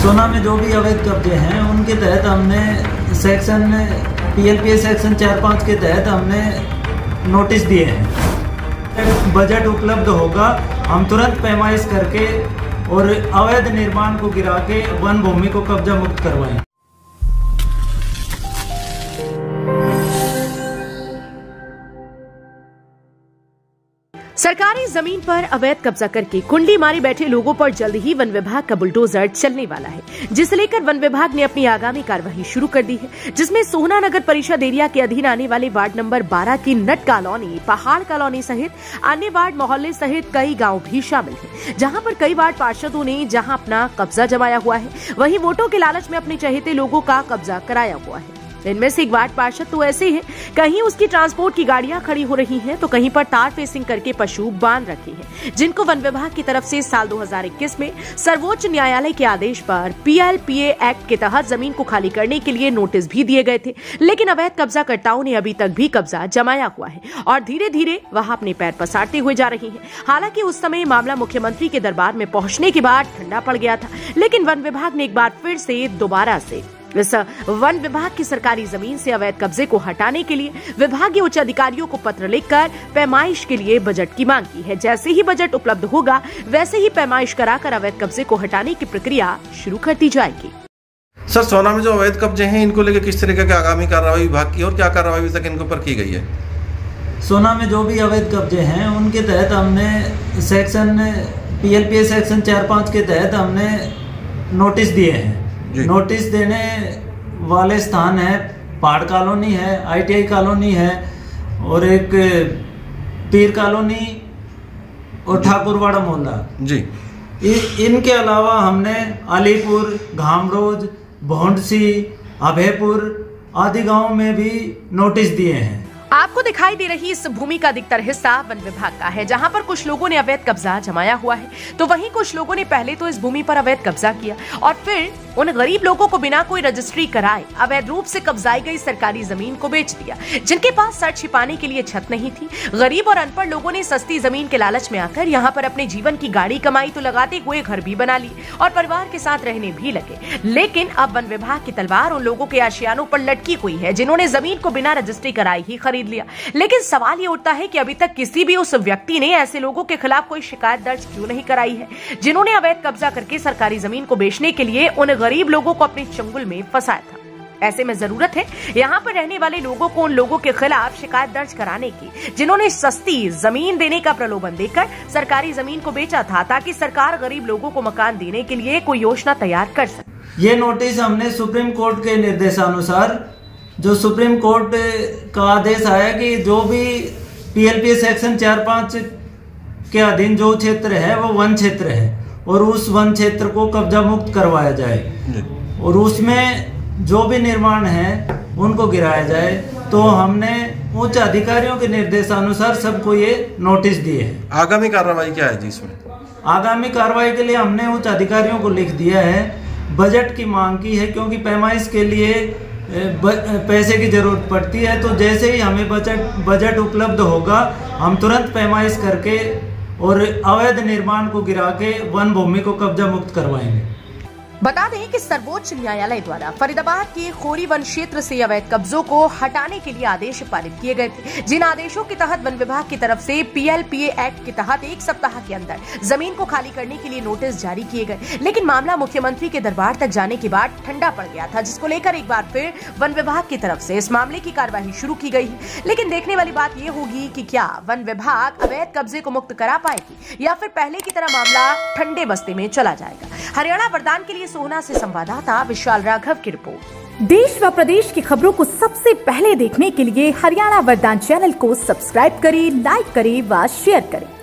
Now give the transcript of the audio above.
सोना में जो भी अवैध कब्जे हैं उनके तहत हमने सेक्शन PLPA सेक्शन 4-5 के तहत हमने नोटिस दिए हैं। बजट उपलब्ध होगा, हम तुरंत पैमाइश करके और अवैध निर्माण को गिरा के वन भूमि को कब्जा मुक्त करवाएं। सरकारी जमीन पर अवैध कब्जा करके कुंडी मारे बैठे लोगों पर जल्द ही वन विभाग का बुलडोजर चलने वाला है, जिसे लेकर वन विभाग ने अपनी आगामी कार्यवाही शुरू कर दी है, जिसमें सोहना नगर परिषद एरिया के अधीन आने वाले वार्ड नंबर 12 की नट कॉलोनी, पहाड़ कॉलोनी सहित अन्य वार्ड मोहल्ले सहित कई गाँव भी शामिल है, जहाँ पर कई वार्ड पार्षदों ने जहाँ अपना कब्जा जमाया हुआ है, वहीं वोटों के लालच में अपने चहेते लोगों का कब्जा कराया हुआ है। इनमें से एक वार्ड पार्षद तो ऐसे हैं, कहीं उसकी ट्रांसपोर्ट की गाड़ियां खड़ी हो रही हैं, तो कहीं पर तार फेसिंग करके पशु बांध रखे हैं, जिनको वन विभाग की तरफ से साल 2021 में सर्वोच्च न्यायालय के आदेश पर PLPA एक्ट के तहत जमीन को खाली करने के लिए नोटिस भी दिए गए थे। लेकिन अवैध कब्जाकर्ताओं ने अभी तक भी कब्जा जमाया हुआ है और धीरे धीरे वहां अपने पैर पसारते हुए जा रही है। हालांकि उस समय मामला मुख्यमंत्री के दरबार में पहुंचने के बाद ठंडा पड़ गया था, लेकिन वन विभाग ने एक बार फिर से दोबारा से इस वन विभाग की सरकारी जमीन से अवैध कब्जे को हटाने के लिए विभागीय उच्च अधिकारियों को पत्र लिखकर पैमाइश के लिए बजट की मांग की है। जैसे ही बजट उपलब्ध होगा, वैसे ही पैमाइश कराकर अवैध कब्जे को हटाने की प्रक्रिया शुरू कर दी जाएगी। सर, सोना में जो अवैध कब्जे हैं, इनको लेकर किस तरीके की आगामी कार्रवाई विभाग की और क्या कार्रवाई अभी तक इनके ऊपर की गई है? सोना में जो भी अवैध कब्जे हैं उनके तहत हमने सेक्शन PLPA सेक्शन 4-5 के तहत हमने नोटिस दिए हैं। नोटिस देने वाले स्थान है पहाड़ कॉलोनी है, ITI कॉलोनी है और एक पीर कॉलोनी और ठाकुरवाड़ा मोहल्ला जी। इनके अलावा हमने अलीपुर, घामरोज, भोंडसी, अभयपुर आदि गांवों में भी नोटिस दिए हैं। आपको दिखाई दे रही इस भूमि का अधिकतर हिस्सा वन विभाग का है, जहां पर कुछ लोगों ने अवैध कब्जा जमाया हुआ है, तो वहीं कुछ लोगों ने पहले तो इस भूमि पर अवैध कब्जा किया और फिर उन गरीब लोगों को बिना कोई रजिस्ट्री कराए अवैध रूप से कब्जाई गई सरकारी जमीन को बेच दिया, जिनके पास सर छिपाने के लिए छत नहीं थी। गरीब और अनपढ़ लोगों ने सस्ती जमीन के लालच में आकर यहाँ पर अपने जीवन की गाड़ी कमाई तो लगाते हुए घर भी बना लिए और परिवार के साथ रहने भी लगे। लेकिन अब वन विभाग की तलवार उन लोगों के आशियानों पर लटकी हुई है, जिन्होंने जमीन को बिना रजिस्ट्री कराई ही खरीद लिया। लेकिन सवाल ये उठता है कि अभी तक किसी भी उस व्यक्ति ने ऐसे लोगों के खिलाफ कोई शिकायत दर्ज क्यों नहीं कराई है, जिन्होंने अवैध कब्जा करके सरकारी जमीन को बेचने के लिए उन गरीब लोगों को अपने चंगुल में फंसाया था। ऐसे में जरूरत है यहाँ पर रहने वाले लोगों को उन लोगों के खिलाफ शिकायत दर्ज कराने की, जिन्होंने सस्ती जमीन देने का प्रलोभन देकर सरकारी जमीन को बेचा था, ताकि सरकार गरीब लोगों को मकान देने के लिए कोई योजना तैयार कर सके। ये नोटिस हमने सुप्रीम कोर्ट के निर्देशानुसार, जो सुप्रीम कोर्ट का आदेश आया कि जो भी PLPA सेक्शन 4-5 के अधीन जो क्षेत्र है वो वन क्षेत्र है और उस वन क्षेत्र को कब्जा मुक्त करवाया जाए और उसमें जो भी निर्माण है उनको गिराया जाए। तो हमने उच्च अधिकारियों के निर्देशानुसार सबको ये नोटिस दिए है। आगामी कार्रवाई क्या है जी इसमें? आगामी कार्रवाई के लिए हमने उच्च अधिकारियों को लिख दिया है, बजट की मांग की है, क्योंकि पैमाइश के लिए पैसे की जरूरत पड़ती है। तो जैसे ही हमें बजट उपलब्ध होगा, हम तुरंत पैमाइश करके और अवैध निर्माण को गिरा के वन भूमि को कब्जा मुक्त करवाएंगे। बता दें कि सर्वोच्च न्यायालय द्वारा फरीदाबाद के खोरी वन क्षेत्र से अवैध कब्जों को हटाने के लिए आदेश पारित किए गए थे, जिन आदेशों के तहत वन विभाग की तरफ से PLPA एक्ट के तहत 1 सप्ताह के अंदर जमीन को खाली करने के लिए नोटिस जारी किए गए। लेकिन मामला मुख्यमंत्री के दरबार तक जाने के बाद ठंडा पड़ गया था, जिसको लेकर एक बार फिर वन विभाग की तरफ से इस मामले की कार्यवाही शुरू की गई है। लेकिन देखने वाली बात यह होगी कि क्या वन विभाग अवैध कब्जे को मुक्त करा पाएगी या फिर पहले की तरह मामला ठंडे बस्ते में चला जाएगा। हरियाणा वरदान के लिए सोहना से संवाददाता विशाल राघव की रिपोर्ट। देश व प्रदेश की खबरों को सबसे पहले देखने के लिए हरियाणा वरदान चैनल को सब्सक्राइब करें, लाइक करें व शेयर करें।